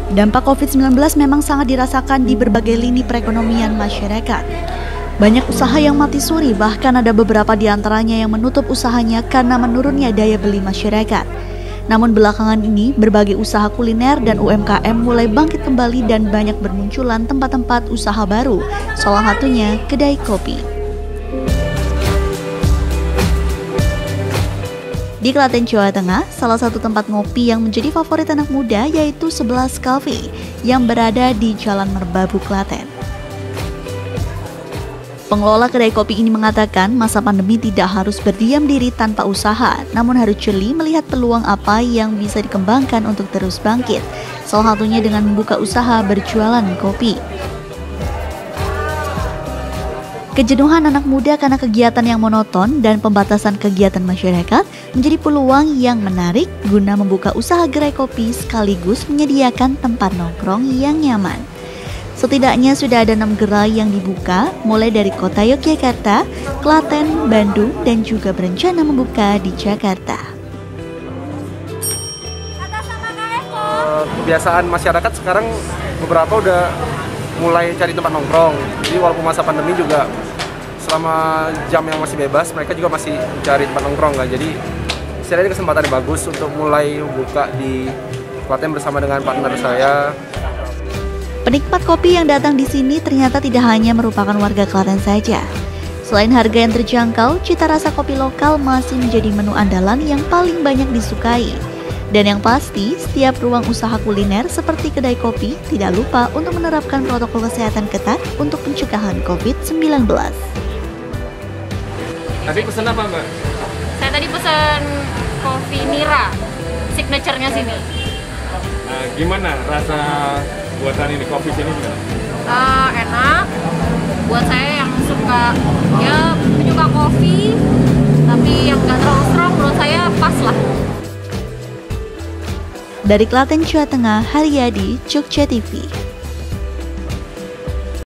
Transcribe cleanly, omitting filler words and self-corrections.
Dampak COVID-19 memang sangat dirasakan di berbagai lini perekonomian masyarakat. Banyak usaha yang mati suri, bahkan ada beberapa di antaranya yang menutup usahanya karena menurunnya daya beli masyarakat. Namun belakangan ini, berbagai usaha kuliner dan UMKM mulai bangkit kembali dan banyak bermunculan tempat-tempat usaha baru, salah satunya kedai kopi. Di Klaten, Jawa Tengah, salah satu tempat ngopi yang menjadi favorit anak muda yaitu 11 Cafe yang berada di Jalan Merbabu, Klaten. Pengelola kedai kopi ini mengatakan masa pandemi tidak harus berdiam diri tanpa usaha, namun harus jeli melihat peluang apa yang bisa dikembangkan untuk terus bangkit, salah satunya dengan membuka usaha berjualan kopi. Kejenuhan anak muda karena kegiatan yang monoton dan pembatasan kegiatan masyarakat menjadi peluang yang menarik guna membuka usaha gerai kopi sekaligus menyediakan tempat nongkrong yang nyaman. Setidaknya sudah ada 6 gerai yang dibuka, mulai dari kota Yogyakarta, Klaten, Bandung, dan juga berencana membuka di Jakarta. Kebiasaan masyarakat sekarang beberapa udah mulai cari tempat nongkrong. Jadi walaupun masa pandemi juga selama jam yang masih bebas, mereka juga masih cari tempat nongkrong kan. Jadi istilahnya kesempatan yang bagus untuk mulai buka di Klaten bersama dengan partner saya. Penikmat kopi yang datang di sini ternyata tidak hanya merupakan warga Klaten saja. Selain harga yang terjangkau, cita rasa kopi lokal masih menjadi menu andalan yang paling banyak disukai. Dan yang pasti, setiap ruang usaha kuliner seperti kedai kopi tidak lupa untuk menerapkan protokol kesehatan ketat untuk pencegahan COVID-19. Tadi pesen apa, Mbak? Saya tadi pesen kopi Nira, signature-nya sini. Gimana rasa buatan ini, kopi sini gimana? Enak. Buat saya yang suka, penyuka kopi, tapi yang nggak terlalu strong, menurut saya pas lah. Dari Klaten, Jawa Tengah, Haryadi, Jogja TV.